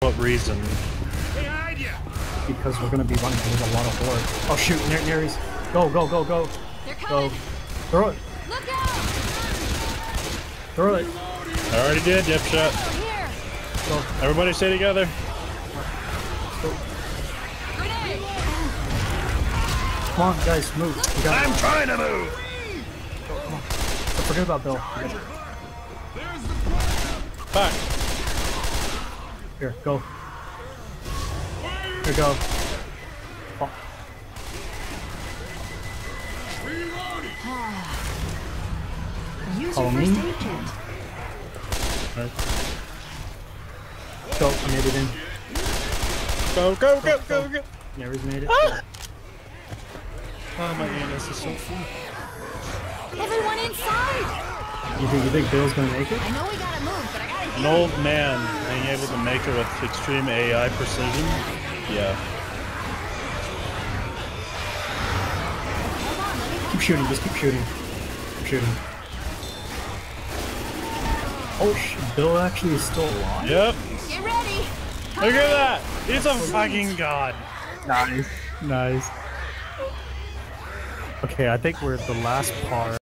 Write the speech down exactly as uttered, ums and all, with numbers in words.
What reason? Because we're gonna be running with a lot of horde. Oh shoot, near nearies. Go, go, go, go. Go. Throw it. Look out! Throw it. I already did, yep, shot. Here. Go. Everybody stay together. Go. Grenade. Come on, guys, move. We got I'm trying to move! Go, come on. Don't forget about Bill. Back. Here, go. Here, go. Oh. Follow me. Right. Go, I made it in. Go, go, go, go, go! Never's made it. Ah! Oh, my anus is so full. Everyone inside! You think you think Bill's gonna make it? I know we gotta move, but I gotta An old man being able to make it with extreme A I precision? Yeah. Keep shooting, just keep shooting. Keep shooting. Oh, sh Bill actually is still alive. Yep. Get ready! Look at that! He's a fucking god. Nice. Nice. Okay, I think we're at the last part.